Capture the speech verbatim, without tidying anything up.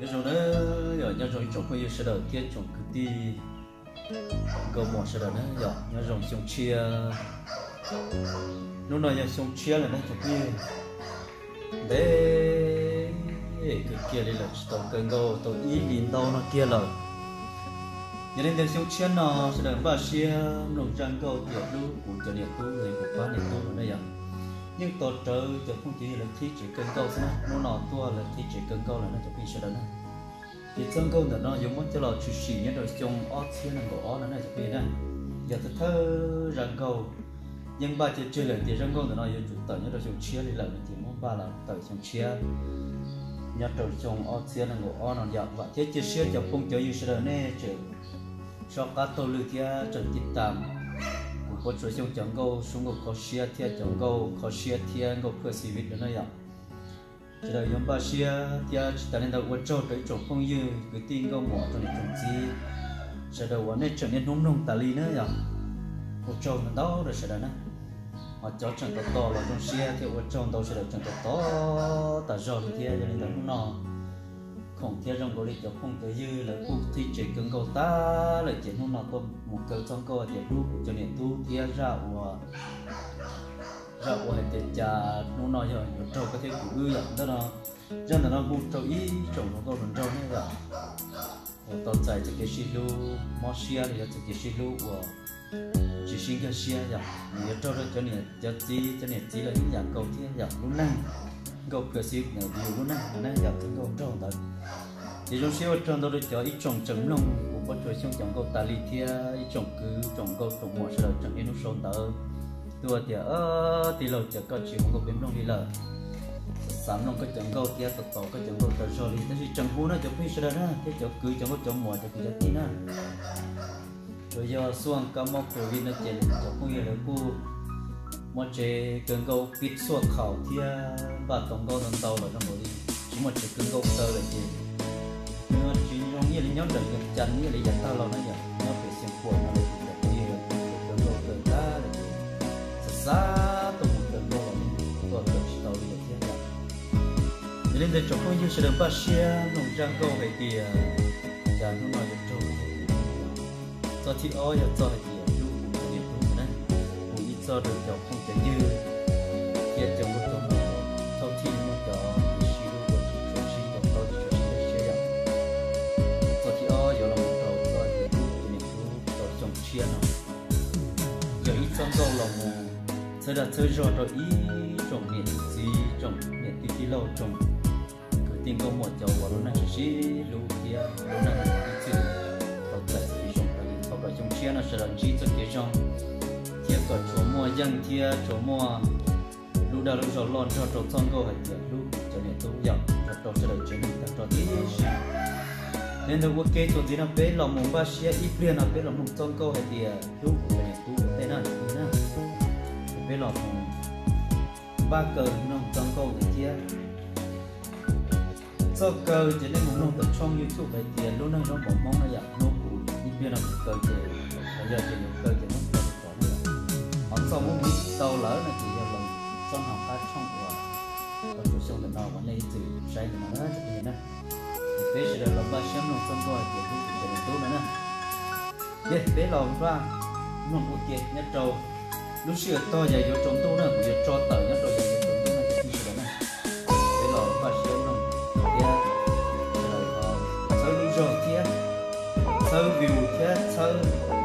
cái rồi đó giờ nhớ rồi trồng bây giờ sẽ đầu tiên trồng cứ đi câu một sẽ đầu đó giờ nhớ rồi trồng chia lúc nào giờ trồng chia là nó trồng kia để cái kia đây là tàu cần câu tàu ý đến đâu nó kia rồi giờ nên trồng chia nó sẽ đầu ba chia nông trang câu tiệt lúc của cho điện tu người của quán điện tu nó giờ nhưng tổ trợ cho không chỉ là thi chỉ cần câu thôi nó nọ tua là thi chỉ cần câu là nó cho bị sợ đó thì trong câu là nó giống như là chủ sĩ nhất rồi trong ót thiên là của ót nó này cho bị này giờ thật thơ rằng câu nhưng ba chỉ chơi lại thì rằng câu là nó giống chủ tờ nhất rồi trong chia đi lại thì muốn ba là tờ trong chia nhất rồi trong ót thiên là của ót nó giờ và thế chia sẻ cho không cho như sợ này chứ cho các tôi lưu kia trần tiết tam có chỗ trong chẳng câu xuống có khó xia thiên chẳng câu khó xia thiên có phơi xì vịt nữa vậy chỉ là giống ba xia thiên chỉ ta nên đầu quan châu tới chỗ phong dư cái tin câu mỏ trong này trồng gì sẽ đầu quan này trở nên nông nông tà li nữa vậy quan châu nó đau rồi sẽ đó nè họ cho chẳng to to là trong xia thì quan châu đâu sẽ đầu chẳng to to tà giò thì thiên cho nên đầu nó không thiên trong câu đi cho phong tới dư là cuộc thi chỉ cần câu ta là chỉ không nào có một câu trong câu thì lúc cho nên tu thiên ra của ra của hệ tiền trà nó nói rồi nó trâu có thể cũng ư vậy đó là dân là nó buộc trâu ý trâu nó có phần trâu nữa rồi tao chạy cho cái xí lu mò xia thì cho cái xí lu của chỉ xin cái xia vậy nhiều trâu đó cho nên cho chi cho nên chỉ là những dạng câu thiên dạng lúc năng câu cửa xí này nhiều lúc năng năng dạng câu trâu đó thì trong siêu trong đó được cho ít trồng trứng lông cũng có chơi xong trồng câu tà lì thia ít trồng cứ trồng câu trồng mùa sau đó trồng đến lúc sâu tờ tua thì ơ thì lâu chờ có chỉ không có biến động đi lợ sáng long có trồng câu thia tật tổ có trồng câu tờ soi thì thế thì trồng hú nó trồng phi sau đó thế trồng cứ trồng có trồng mùa trồng cứ cho tí nữa rồi giờ xuông cá móc rồi viên nó chèn trồng không nhiều là cu một chế cần câu pít xuông khẩu thia và tổng câu tận tàu là nó mới đi chỉ một chế cần câu tờ là chèn nhưng chỉ trong như là nhóm đợt gần chắn như là giặt tao lo nó vậy nó phải xem cuộn nó để được như là cần câu tờ ta xa tôi muốn cần câu là tôi cần chỉ tàu đi thế nào nên để cho không như sẽ được bắt xe nông trang câu hay thì chả nó nói được trâu cho thì oi giờ cho thì chú cũng nhiều cũng đấy cũng ít cho được cho không chả như kia cho một trong thâu thiên một cho xí đu của chị cho xí cho tôi cho xí để xe cho thì oi giờ là một trâu cho thì chú thì nhiều chú cho trong chia nó giờ ít trong câu là một thế là chơi rồi rồi ý trồng miệt gì trồng miệt tí tí lâu trồng cứ tin có một chậu vào lúc này chỉ lú kia lúc này đi chơi tàu chạy đi trồng tại vì tàu lại trồng chia nó sẽ là chỉ cho cái trong kia còn chỗ mua dân kia chỗ mua lú đào lú rồi lon cho trồng xong câu hay chơi lú cho nên tôi dặn cho trồng sẽ là chuyện này cho tí nên đâu có cái chỗ gì nó bé lòng mông ba xia ít liền nó bé lòng mông xong câu hay thì lú cho nên tôi thế nào thế nào với lọ ba cờ nó trong câu cái kia sau cờ chỉ nên một nông tập trong YouTube vậy tiền lúc này nó bỏ mong là dạng nó cũng như kia là một cờ chỉ bây giờ chỉ một cờ chỉ nó còn có nữa họ sau một ít tàu lỡ này thì giờ lần trong học phát trong của còn cuộc sống lần đầu vẫn lấy từ sai từ nó rất nhiều nè bây giờ là ba xem nông trong câu thì cũng chỉ là tốt nữa nè để bé lò ra nông ok nhất trâu lúc xưa to dài vô trongตู้nữa bây cho tờ nhất rồi giờ trongตู้này cái gì đó này bây giờ phát xem nông kia rồi sau lúc rồi kia sau view kia sau